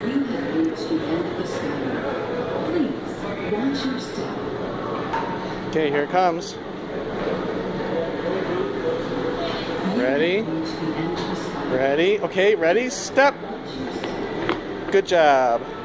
You have reached the end of the step. Please watch your step. Okay, here it comes. Ready? Ready? Okay, ready? Step! Good job.